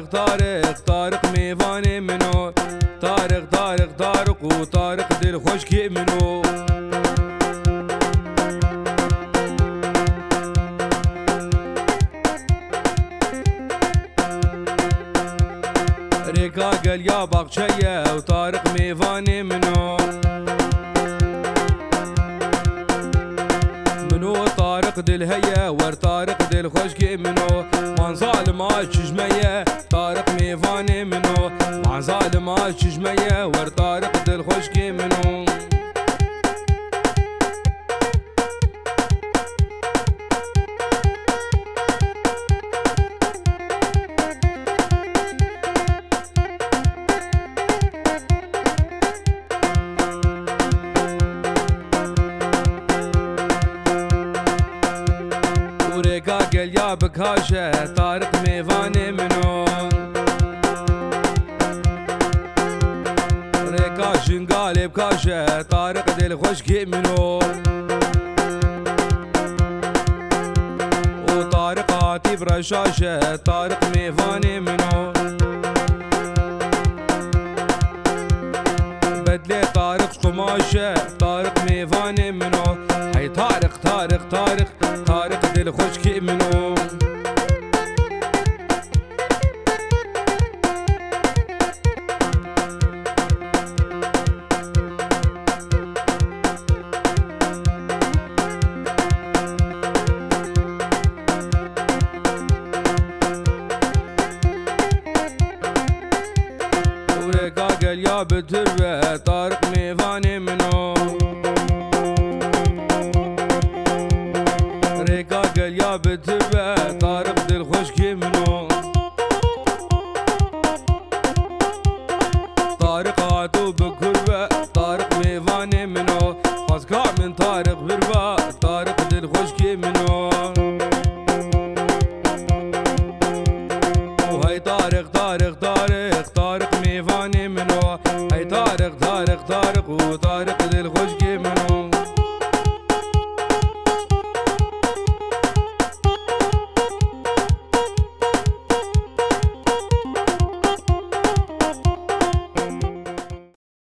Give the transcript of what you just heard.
طارق طارق ميفاني منو طارق طارق طارق وطارق دل خشكي منو ريكا قال يا باقشية وطارق ميفاني منو طارق دل هيا ور طارق دل خشكي منو وان ظالم عالشجمية طارق ميفاني منو وان ظالم عالشجمية ور طارق دل خشكي منو قال يا بكاشة طارق ميفاني منو ريكا شنقالي بكاشة طارق دل خشكي منو وطارق عاتي برشاشة طارق ميفاني منو بدلي طارق قماشة طارق ميفاني منو هي طارق طارق طارق طارق دل خشكي منو وريكا قال يا بتروى طارق ميفاني منو